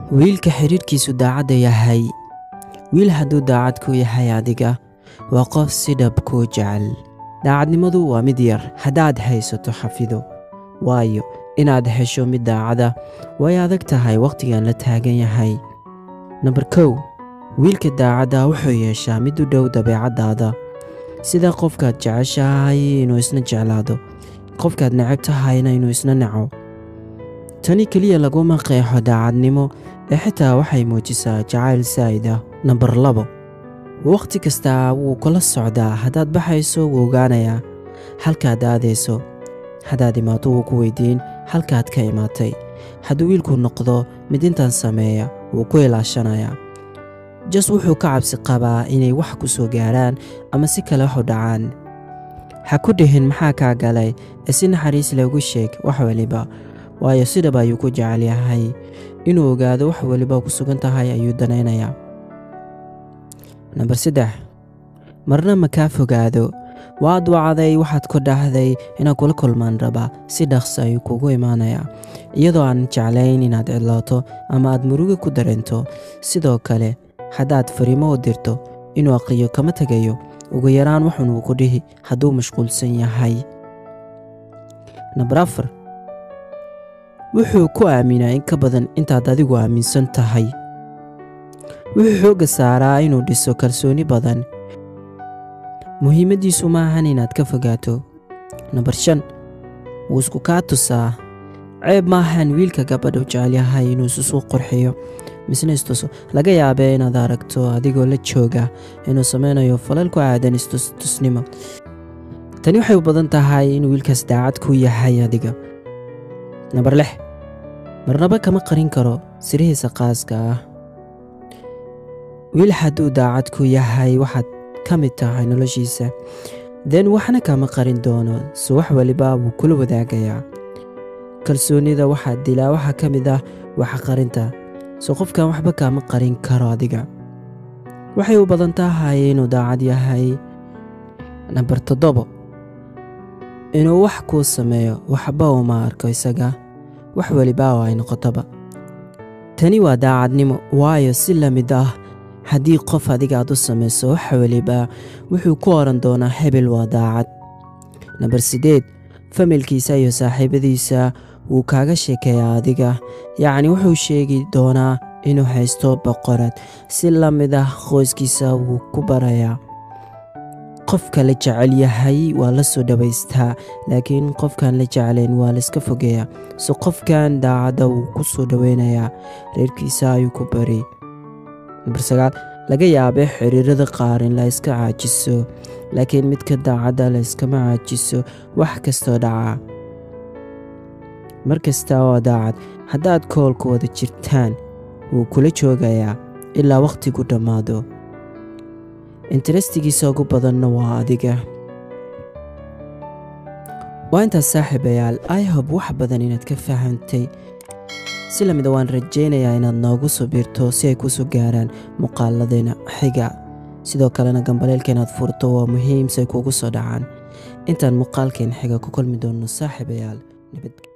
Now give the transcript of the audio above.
wiilka xiriirkiisu daacadda yahay. wiil hadduu daacad ku yahay adiga waa qof si dhab kuu jecel. daacadnimadu waa mid yar haddaad haysato xafido, waayo inaad hesho mid daacada way adag tahay wakhtigan la taagan yahay. Number 1, wiilka daacadda wuxuu yeeshaa mid u dhow dabeecaddaada, sida qofkaad jeceshahay inuu isna jeclaado, qofkaad neceb tahayna inuu isna naco. tani keliya laguma qeexo daacadnimo ee xitaa waxay muujisaa jacayl saa'id ah. Number 2, wakhti kasta wuu kula socdaa. haddaad baxayso wuu ogaanayaa halkaad aadayso, haddaad imaato wuu ku weydiin halkaad ka imaatay. hadduu wiilku noqdo mid intaan sameeya wuu ku ilaashanayaa. wuxuu ka cabsi qabaa inay wax ku soo gaaraan ama si kale wax u dhacaan. ha ku dhihin maxaa kaa galay ee si naxariis leh ugu sheeg wax waliba, waayo si dhab ayuu ku jecel yahay. inuu ogaado wax waliba ku sugan tahay ayuu danaynayaa. Number 3, marna ma kaa fogaado. waad wacday waxaad ku dhahday inaad kula kulmaan rabaa, si dhaqso ayuu kugu imaanayaa iyadoo aan jeclayn inaad cidlooto ama aad murugo ku dareento. sidoo kale haddaad fariimo u dirto inuu aqriyo kama tegayo, ugu yaraan wuxuun uu ku dhihi hadduu mashquulsan yahay. Number 4, wuxuu ku aaminaa in ka badan intaad adigu aaminsan tahay. wuxuu xoogga saaraa inuu dhiso kalsooni badan. muhiimadiisu maahan inaad ka fogaato. Number 5, wuu isku kaa tusaa. ceeb maahan wiilka gabadha u jecel yahay inuu isu qurxiyo misna istuso. laga yaabee inaad aragto adigoo la jooga inuu sameynayo falal ku aadan istusnimo. tani waxay u badan tahay in wiilkaas daacad ku yahay adiga. Number 6, marnaba kama qarin karo sirihiisa qaaska ah. wiil hadduu daacad ku yahay waxaad ka mid tahay noloshiisa, waxna kama qarin doono, so wax waliba wuu kula wadaagayaa. kalsoonida waxaa dilaa waxaa ka mid ah wax qarinta, so qofkan waxba kama qarin karo adiga. waxay u badan tahay inuu daacad yahay. Number 7, inuu wax kuu sameeyo waxba uma arko isaga, wax waliba oo ay noqotoba. tani waa daacadnimo, waayo si la mid ah haddii qof adiga aad u samayso wax waliba wuxuu ku oran doonaa hebel waa daacad. Number 8, familkiisa iyo saaxiibadiisa wuu kaaga sheekeeyaa adiga, yacni wuxuu sheegi doonaa inuu haysto boqorad. si la mid ah qoyskiisa wuu ku barayaa. qofka la jecel yahay waa la soo dhawaystaa, laakiin qofkaan la jeclayn waa la iska fogeeyaa. so qofkan daacadda wuu ku soo dhaweynayaa, reerkiisa ayuu ku bari. Number 9, laga yaabee xiriirada qaar in la iska caajiso, laakiin midka daacadda la iskama caajiso wax kastoo dhaca. mar kasta oo daacad haddaad koolku wada jirtaan wuu kula joogayaa ilaa wakhtigu dhammaado. interestigiisa ugu badanna waa adiga. waa intaas saaxiibayaal, I hope wax badan inaad ka fahantay. si lamida waan rajaynayaa inaad noogu soo biirto si ay kusoo gaaraan muuqaaladeena xiga. sidoo kalena gambaleelka inaad furto waa muhiim si ay kugu soo dhacaan. intaan muuqaalkeen xiga ku kulmi doono saaxiibayaal, nabad.